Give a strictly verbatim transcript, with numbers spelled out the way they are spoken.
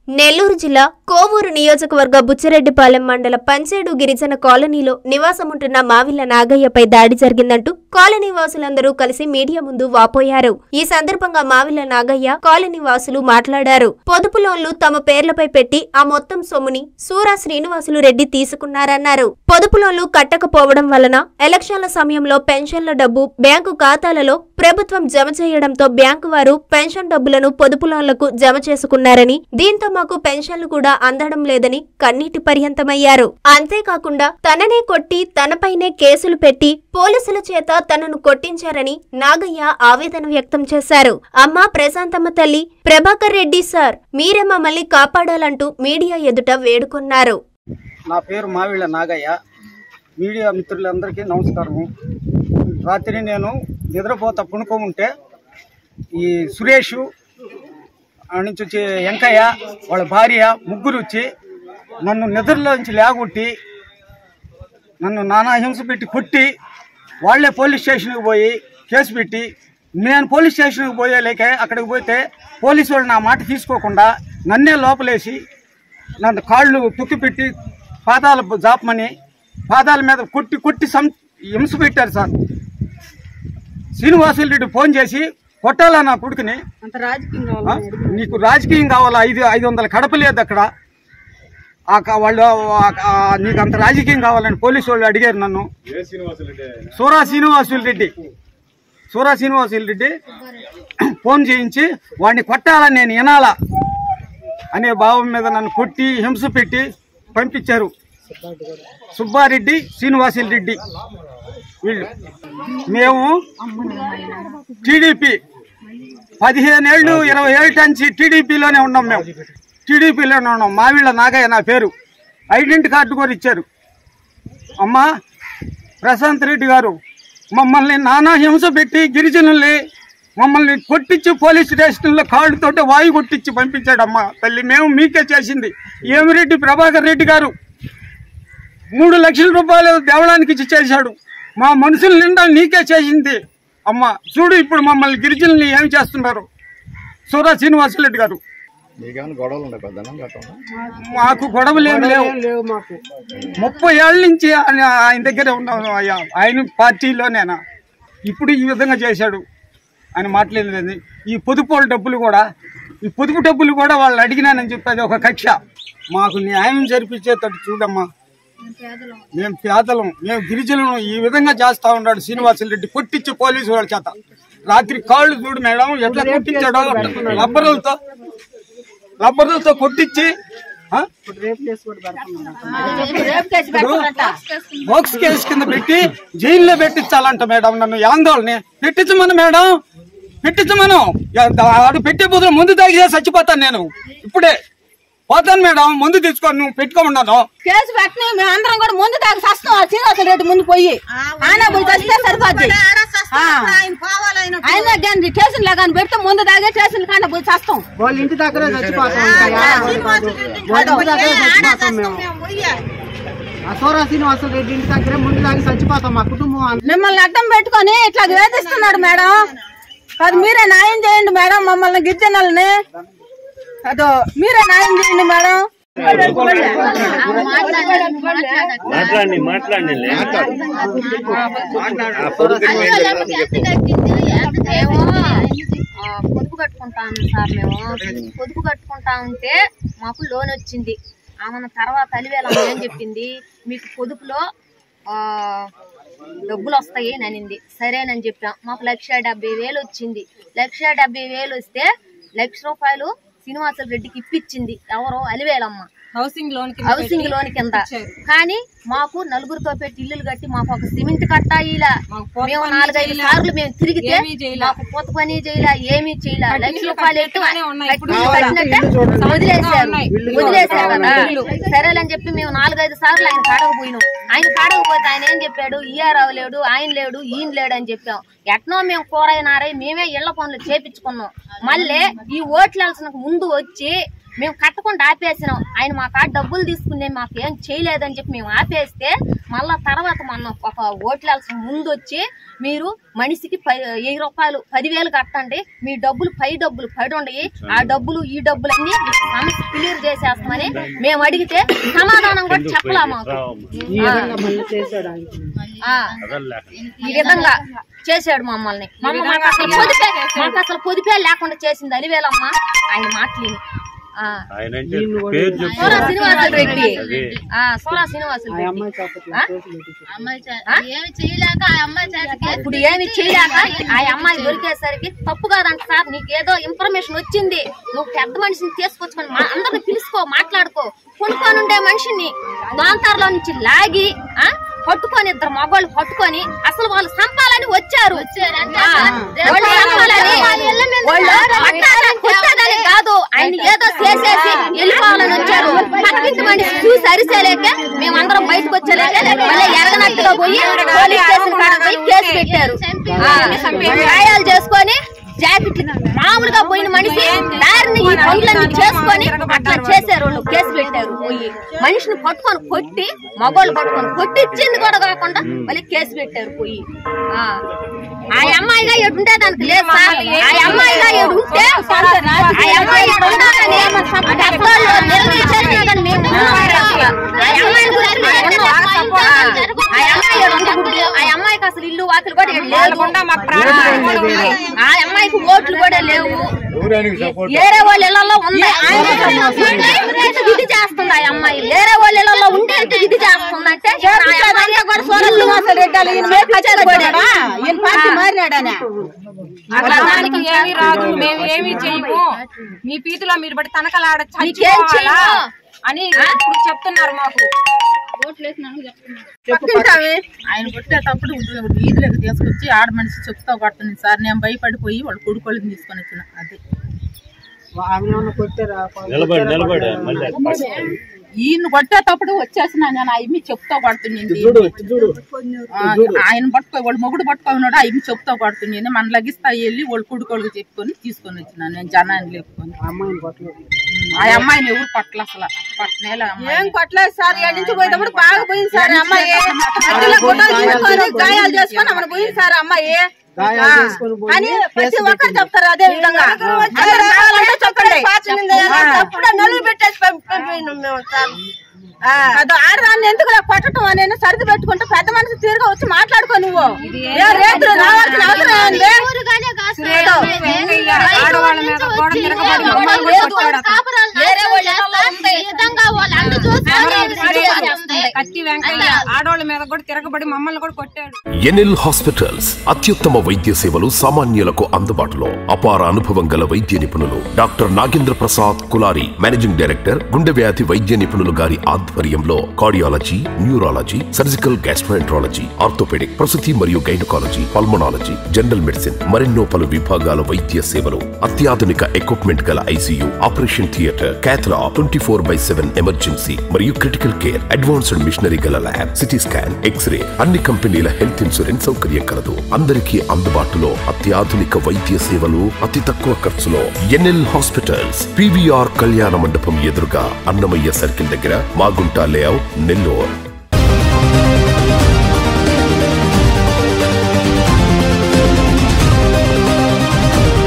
నెల్లూరు జిల్లా కోవూరు నియోజకవర్గ బుచ్చిరెడ్డిపాలెం మండల పంచేడు గిరిజన కాలనీలో నివాసముంటున్న మావిళ్ల నాగయ్యపై దాడి జరిగిందంటూ కాలనీ వాసులందరూ కలిసి మీడియా ముందు వాపోయారు. ఈ సందర్భంగా మావిళ్ల నాగయ్య కాలనీ వాసులు మాట్లాడారు. పొదుపు లోన్లు తమ పేర్లపై పెట్టి ఆ మొత్తం సొమ్ముని సూరా శ్రీనివాసులు రెడ్డి తీసుకున్నారన్నారు. పొదుపు లోన్లు కట్టకపోవడం వలన ఎలక్షన్ల సమయంలో పెన్షన్ల డబ్బు బ్యాంకు ఖాతాలలో ప్రభుత్వం జమ చేయడంతో బ్యాంకు వారు పెన్షన్ డబ్బులను పొదుపు లోన్లకు జమ చేసుకున్నారని, దీంతో మాకు పెన్షన్లు కూడా అందడం లేదని కన్నీటి పర్యంతమయ్యారు. అంతేకాకుండా తననే కొట్టి తనపైనే కేసులు పెట్టి పోలీసుల చేత తనను కొట్టించారని నాగయ్య ఆవేదన వ్యక్తం చేశారు. అమ్మా ప్రశాంతమ్మ తల్లి, ప్రభాకర్ రెడ్డి సార్, మీరే మమ్మల్ని కాపాడాలంటూ మీడియా ఎదుట వేడుకొన్నారు. నా పేరు మావిళ్ల నాగయ్య. మీడియా మిత్రులందరికీ నమస్కారము. రాత్రి నేను నిద్రపోతా పుణుకోముంటే ఈ సురేష్ నుంచి వచ్చి వెంకయ్య వాళ్ళ భార్య ముగ్గురు వచ్చి నన్ను నిద్రలోంచి లేగొట్టి నన్ను నానా హింస పెట్టి కొట్టి వాళ్లే పోలీస్ స్టేషన్కి పోయి కేసు పెట్టి, నేను పోలీస్ స్టేషన్కి పోయే లేక అక్కడికి పోతే పోలీసు వాళ్ళు నా మాట తీసుకోకుండా నన్నే లోపలేసి నన్ను కాళ్ళు తుక్కి పెట్టి పాదాలు జాపమని పాదాల మీద కొట్టి కొట్టి సం హింస పెట్టారు సార్. శ్రీనివాసులు రెడ్డి ఫోన్ చేసి కొట్టాలా నా కొడుకుని, నీకు రాజకీయం కావాలా, ఐదు ఐదు వందల కడప లేదు అక్కడ, వాళ్ళు నీకు అంత రాజకీయం కావాలని పోలీసు వాళ్ళు అడిగారు నన్ను. సూరా శ్రీనివాసులు రెడ్డి సూరా శ్రీనివాసులు రెడ్డి ఫోన్ చేయించి వాడిని కొట్టాలని నేను వినాలా అనే భావం మీద నన్ను కొట్టి హింస పెట్టి పంపించారు. సుబ్బారెడ్డి, శ్రీనివాసులు రెడ్డి వీళ్ళు. మేము టీడీపీ పదిహేను ఏళ్ళు ఇరవై ఏళ్ళ నుంచి టీడీపీలోనే ఉన్నాం. మేము టీడీపీలోనే ఉన్నాం. మావిళ్ల నాగయ్య నా పేరు. ఐడెంటిటీ కార్డు కూడా ఇచ్చారు. అమ్మా ప్రశాంత్ రెడ్డి గారు మమ్మల్ని నానా హింస పెట్టి గిరిజనుల్ని మమ్మల్ని కొట్టించి పోలీస్ స్టేషన్లో కాళ్ళతోటి వాయు కొట్టించి పంపించాడమ్మా తల్లి. మేము మీకే చేసింది. ఏమిరెడ్డి ప్రభాకర్ రెడ్డి గారు మూడు లక్షల రూపాయలు దేవడానికి ఇచ్చి చేశాడు. మా మనుషుల నిండా నీకే చేసింది అమ్మ. చూడు ఇప్పుడు మమ్మల్ని గిరిజనుల్ని ఏమి చేస్తున్నారు. సూరా శ్రీనివాసులు రెడ్డి గారు మాకు గొడవలు ఏమి లేవు. ముప్పై ఏళ్ళ నుంచి ఆయన దగ్గర ఉన్నాను. అయ్యా ఆయన పార్టీలోనేనా ఇప్పుడు ఈ విధంగా చేశాడు ఆయన మాట్లాడలేదు. ఈ పొదుపు డబ్బులు కూడా ఈ పొదుపు డబ్బులు కూడా వాళ్ళు అడిగినానని చెప్పేది ఒక కక్ష. మాకు న్యాయం జరిపించేటట్టు చూడమ్మా. మేము పేదలం, మేము గిరిజనులను ఈ విధంగా చేస్తా ఉన్నాడు శ్రీనివాసులు రెడ్డి కొట్టించి పోలీసు వాళ్ళ చేత. రాత్రి కాళ్ళు చూడు మేడం ఎట్లా కొట్టించాడో, రబ్బరులతో రబ్బరులతో కొట్టించి బాక్స్ కేసు కింద పెట్టి జైల్లో పెట్టించాలంట మేడం. నన్ను ఆందోళన పెట్టించమను మేడం, పెట్టించమను. వాడు పెట్టే బదులు ముందు తాగి చచ్చిపోతాను నేను. ఇప్పుడే పోతాను మేడం, ముందు తీసుకొని నువ్వు పెట్టుకోమన్నాను. కేసు పెట్టిన మేము అందరం కూడా ముందు దాకా వస్తాం. శ్రీనివాసులు రెడ్డి ముందు పోయి ఆయన పోయి చస్తే సరిపోద్ది. ఆయన స్టేషన్ లాగా పెడితే ముందు దాగే స్టేషన్ కాడ పోయి చేస్తాం. వాళ్ళ ఇంటి దగ్గర సూరా శ్రీనివాసులు రెడ్డి ఇంటి దగ్గర ముందు దాకా చచ్చిపోతాం మా కుటుంబం. మిమ్మల్ని అడ్డం పెట్టుకొని ఇట్లా వేధిస్తున్నాడు మేడం. అది మీరే న్యాయం చేయండి మేడం. మమ్మల్ని గిరిజనులని అదో మీరే న్యాయం చేయండి మేడం. మాట్లాడండి మాట్లాడండి పొదుపు కట్టుకుంటాం సార్. మేము పొదుపు కట్టుకుంటా ఉంటే మాకు లోన్ వచ్చింది. ఆమె తర్వాత అలివేళ ఏం చెప్పింది, మీకు పొదుపులో డబ్బులు వస్తాయి అని అనింది. సరేనని చెప్పాం. మాకు లక్ష డెబ్బై వేలు వచ్చింది. లక్ష డెబ్బై వేలు వస్తే లక్ష రూపాయలు శ్రీనివాసులు రెడ్డికి ఇప్పించింది ఎవరో Alivelamma housing loan housing loan కింద. కానీ మాకు నలుగురితో పెట్టి ఇల్లులు కట్టి మాకు ఒక సిమెంట్ కట్టా ఇలా మేము నాలుగైదు సార్లు మేము తిరిగితే మాకు పూత పని చేయలే, ఏమీ చేయలే. లక్ష రూపాయలు ఎట్టు కట్టినట్టే వదిలేసారు వదిలేసారు కదా. సరేలని చెప్పి మేము నాలుగైదు సార్లు ఆయన కాడకపోయినాం. ఆయన కాడకపోతే ఆయన ఏం చెప్పాడు, ఈఆర్ఆవు లేడు, ఆయన లేడు, ఈయన లేడు అని చెప్పాం. ఎట్నో మేము కూరైనారై మేమే ఇళ్ల పనులు చేపించుకున్నాం. మళ్ళీ ఈ ఓట్లు వెళ్ళడానికి ముందు వచ్చి మేము కట్టకుండా ఆపేసినాం. ఆయన మా కాడ డబ్బులు తీసుకునే మాకు ఏం చేయలేదని చెప్పి మేము ఆపేస్తే మళ్ళా తర్వాత మొన్న ఒక ఓట్లేల్సిన ముందు వచ్చి మీరు మనిషికి వెయ్యి రూపాయలు పదివేలు కట్టండి, మీ డబ్బులు పై డబ్బులు పడి ఉండయి, ఆ డబ్బులు ఈ డబ్బులు అన్ని సమస్య క్లియర్ చేసేస్తామని మేము అడిగితే సమాధానం కూడా చెప్పలా మాకు. ఈ విధంగా చేశాడు మమ్మల్ని. మాకు అసలు పొదిపే మాకు అసలు పొదిపే లేకుండా చేసింది అలివేలమ్మ. ఆయన మాట్లాడి సోరా శ్రీనివాసులు రెడ్డి సోరా శ్రీనివాసులు రెడ్డి ఇప్పుడు ఏమి చేయలేక ఆ అమ్మాయి దొరికేసరికి తప్పు కాదంట సార్, నీకేదో ఇన్ఫర్మేషన్ వచ్చింది, నువ్వు పెద్ద మనిషిని తీసుకొచ్చుకొని అందరిని పిలుచుకో, మాట్లాడుకో, కొనుక్కొని ఉండే మనిషిని దాంతారులో నుంచి లాగి పట్టుకొని ఇద్దరు మగవాళ్ళు పట్టుకొని అసలు వాళ్ళు సంపాలని వచ్చారు. వచ్చేదని కాదు, ఆయన ఏదో చేసేసి వెళ్ళిపోవాలని వచ్చారు. పక్కింటి మనిషి చూసి అరిసేలేక మేమందరం బయటకు వచ్చేలేక మళ్ళీ ఎరగనట్టుగా పోయి పోలీస్ స్టేషన్ కాడ పోయి కేసు పెట్టారు. గాయాలు చేసుకొని జాకెట్లు మామూలుగా పోయిన మనిషి దారిని ఈ పనులన్నీ చేసుకొని అట్లా చేశారు. వాళ్ళు కేసు పెట్టారు. పోయి మనిషిని పట్టుకొని కొట్టి మగవాళ్ళు పట్టుకొని కొట్టి ఇచ్చింది కూడా కాకుండా మళ్ళీ కేసు పెట్టారు. పోయి ఆ అమ్మాయిగా ఎటు ఉంటే దానికి లేదు సార్. ఆ అమ్మాయిగా ఎటు ఉంటే ఆ అమ్మాయి ఎటు ఉండాలని నిర్ణయించేసినా కానీ మేము ఆ అమ్మాయి గురించి ఆ అమ్మాయికి అసలు ఇల్లు వాకిలు కూడా లేదు. ఆ అమ్మాయికి ఓట్లు కూడా లేవు. వేరే వాళ్ళ ఇళ్లలో ఉంది ఇది చేస్తుంది. ఆ అమ్మాయి వేరే వాళ్ళ ఇళ్లలో ఉండే ఇది చేస్తుందంటే దానికి ఏమి రాదు, మేము ఏమి చేయము, మీ పీతిలో మీరు బట్టి తనకలాడ అని చెప్తున్నారు మాకు. ఆయన కొట్టేటప్పుడు వీధిలోకి తీసుకొచ్చి ఆడ మనిషి చెప్తా కొడుతుంది సార్. నేను భయపడిపోయి వాళ్ళు కొడుకోళ్ళని తీసుకొని వచ్చిన. అదే ఈయన కొట్టేటప్పుడు వచ్చేసిన నేను అవి చెప్తా కొడుతుంది. ఆయన పట్టుకో వాళ్ళు మొగుడు పట్టుకున్నాడు, అవి చెప్తా కొడుతుంది. మన లగిస్తా వెళ్ళి వాళ్ళు కొడుకోళ్ళకి చెప్పుకొని తీసుకొని వచ్చిన నేను జనాన్ని లేపుకొని. ఆ అమ్మాయిని ఎవరు పట్ల అసలు పట్టనేలా ఏం కొట్టలేదు సార్. ఏడు నుంచి పోయేటప్పుడు బాగా పోయింది సార్. అమ్మాయి గాయాలు చేసుకొని అమ్మ పోయింది సార్. అమ్మాయి అని ప్రతి ఒక్కరు చెప్తారు అదే విధంగా నలుగు పెట్టేసి పంపిపోయినాం మేము సార్. అది ఆడదాన్ని ఎందుకు కొట్టడం అనేది సరిది పెట్టుకుంటే పెద్ద మనిషి తిరిగి వచ్చి మాట్లాడుకో. నువ్వు రేతులు రావాల్సిన అవసరం ఏంది? ఆడవాళ్ళ మీద కూడా తిరగబడి మమ్మల్ని కూడా కొట్టాడు. ఎన్ఎల్ హాస్పిటల్స్ అత్యుత్తమ వైద్య సేవలు సామాన్యులకు అందుబాటులో. అపార అనుభవం గల వైద్య నిపుణులు doctor Nagendra Prasad Kulari, managing director, గుండె వ్యాధి వైద్య నిపుణులు గారి ఆధ్వర్యంలో cardiology, neurology, surgical gastroenterology, orthopaedic, ప్రసూతి మరియు గైనకాలజీ, పల్మనాలజీ, జనరల్ మెడిసిన్ మరెన్నో పలు విభాగాల వైద్య సేవలు. అత్యాధునిక ఎక్విప్మెంట్ గల ICU, operation theatre, cath lab, twenty four by seven emergency మరియు క్రిటికల్ కేర్, అడ్వాన్స్డ్ మిషనరీ గల ల్యాబ్, సిటీ స్కాన్, ఎక్స్రే, అన్ని కంపెనీల హెల్త్ ఇన్సూరెన్స్ సౌకర్యం కలదు. అందరికీ అందుబాటులో అత్యాధునిక వైద్య సేవలు అతి తక్కువ ఖర్చులో. ఎన్ఎల్ హాస్పిటల్స్, పీవీఆర్ కళ్యాణ మండపం ఎదురుగా, అన్నమయ్య సర్కిల్ దగ్గర, మాగుంట లేఅవుట్, నెల్లూరు.